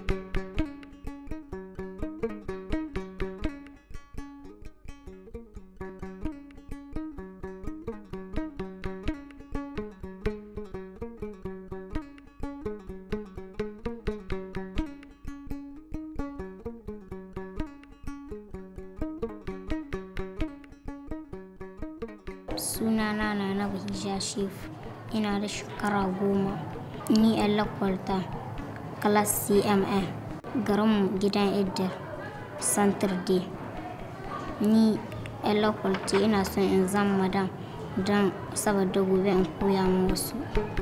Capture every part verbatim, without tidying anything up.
Sunana Nana Bahija Shefu, ina da shekara goma. Ni ‘yan lakwalta, class C M A, garinmu gidan Idar, Santar D. Ni ‘yan lakwalta ina son in zama madam don saboda gobe in koya ma wasu.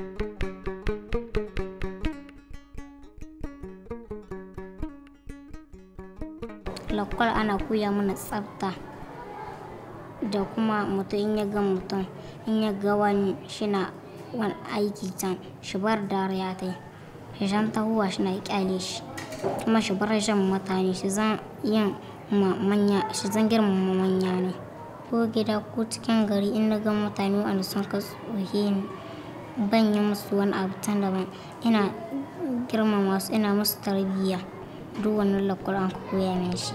Lakwal ana koya mana tsafta da kuma mutum in ya ga mutum in ya ga wani shina wani aiki can shi bar dariya tai shi zan tahowa shina kyale shi kuma shi bar jan mutane shi zan yin manya shi zan girmama manya ne. Ko gida ko cikin gari in na ga mutane wanda sun ka tsohe ni ban yi musu wani abu can daban, ina girmama su ina musu tarbiyya. Duk wannan lakwal an koya min shi.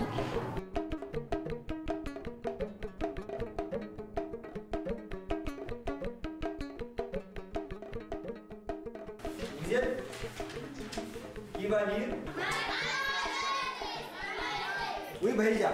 Qui va lire? Oui, Bahija.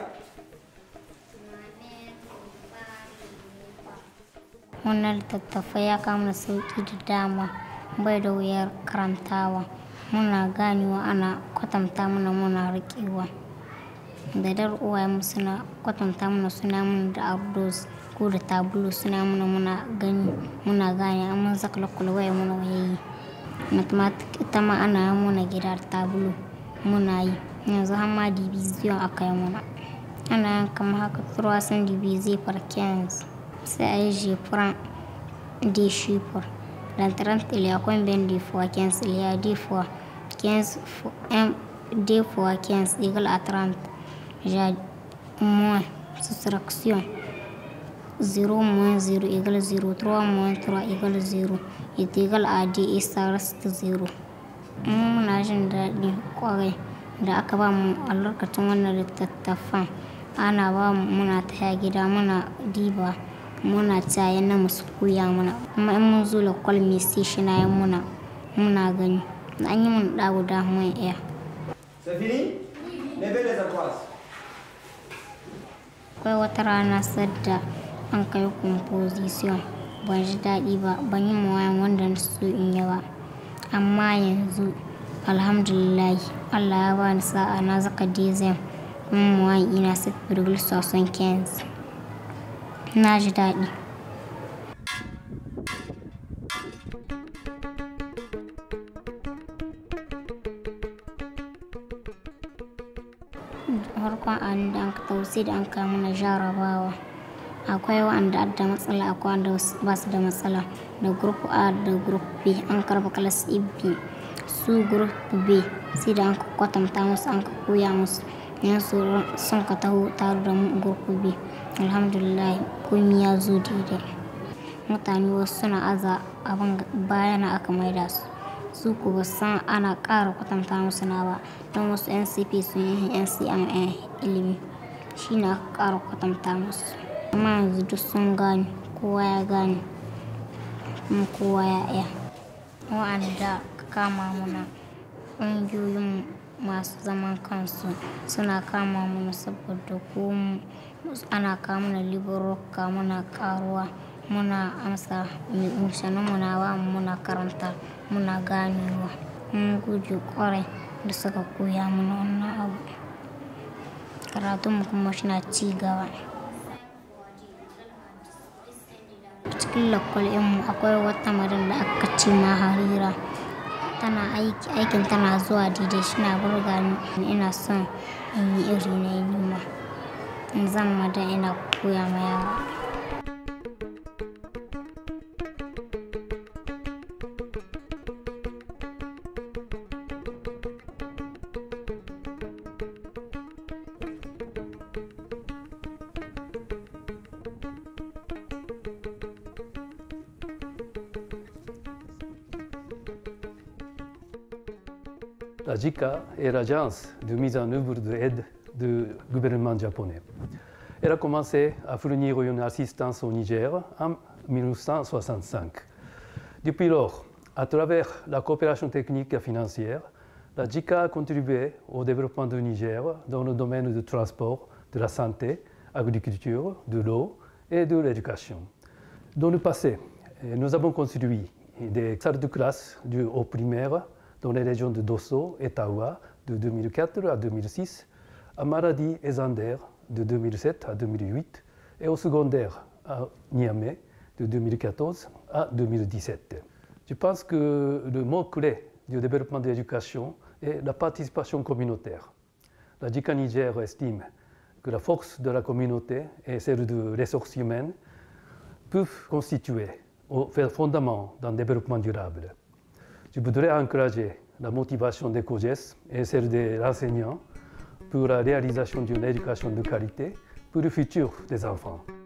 Wannan littattafai ya kama sauƙi da dama, bai da wuyar karantawa. Muna ganewa ana kwatanta mana muna riƙewa. Da dar uwayenmu suna kwatanta mana suna mana da ardos ko da tabulu suna mana muna gani muna gane amma zaka lakwal waya muna wayayi. Mathematics ita ma ana yi muna gida da tabulu muna yi. Yanzu har ma division aka yi muna. Ana yin kamar haka trois cents divisé par quinze. Sai a yi jefuran des chiffres. Dans trente, il y a combien de fois quinze? Il y a deux fois quinze. deux fois quinze égale à trente. J'ai moins soustraction. zéro moins zéro égale zéro. trois moins trois égale zéro. est égal à deux et ça reste zéro. Muna jin daɗi ƙwarai da aka ba mu albarkacin wannan littattafan. Ana ba mu muna taya gida muna diba muna tsaye na musu koya mana. Kuma in mun zo lakwal mai sai shi na yin muna muna gani. An yi mun ɗa guda mun iya. C'est fini? Levez les ardoises. Akwai wata rana sadda an kai composition. Ban ji daɗi ba, ban yi mawayan wanda na so in yi ba. Amma yanzu alhamdulillah Allah ya bani sa'a na zaka dezem kuma mawayan ina sept virgule soixante-quinze. Na ji daɗi. Farkon an da an ka tausi da an ka mana jarabawa. Akwai wa'anda da matsala akwai wanda ba su da matsala. Da group A da group B an karba class B. Su group B sai da an ka kwatanta musu an ka koya musu. Yanzu sun ka taho tare da mu group B. Alhamdulillah komai ya zo daidai. Mutane wasu suna aza abin bayana aka maida su. Su ko ba san ana ƙara kwatanta musu na ba. Don wasu N C P sun yi N C M A ilimi. Shi na aka ƙara kwatanta musu. Amma yanzu duk sun gane kowa ya gane kuma kowa ya iya. Wa'anda ka kama muna ƙungiyoyin masu zaman kansu suna kama mana saboda ko ana kama mana liburruka muna ƙaruwa muna amsa mishanin muna ba muna karanta muna ganewa. Mun gode ƙwarai da suka koya mana wannan abu. Karatunmu kuma shina ci gaba. Cikin lakwal ɗinmu akwai wata madam da aka ce ma Harira. Tana aiki, aikin tana zuwa daidai shina burga ni. Ina son in yi iri na yi nima. In zama madam ina koya ma yara. la J I C A est l'agence de mise en œuvre de l'aide du gouvernement japonais. Elle a commencé à fournir une assistance au Niger en mille neuf cent soixante-cinq. Depuis lors, à travers la coopération technique et financière, la J I C A a contribué au développement du Niger dans le domaine du transport, de la santé, agriculture, de l'eau et de l'éducation. Dans le passé, nous avons construit des salles de classe du haut primaire dans les régions de Dosso et Tawa de deux mille quatre à deux mille six, à Maradi et Zander de deux mille sept à deux mille huit et au secondaire à Niamey de deux mille quatorze à deux mille dix-sept. Je pense que le mot-clé du développement de l'éducation est la participation communautaire. La J I C A Niger estime que la force de la communauté et celle des ressources humaines peuvent constituer le fondement d'un développement durable. Je voudrais encourager la motivation des COGES et celle des enseignants pour la réalisation d'une éducation de qualité pour le futur des enfants.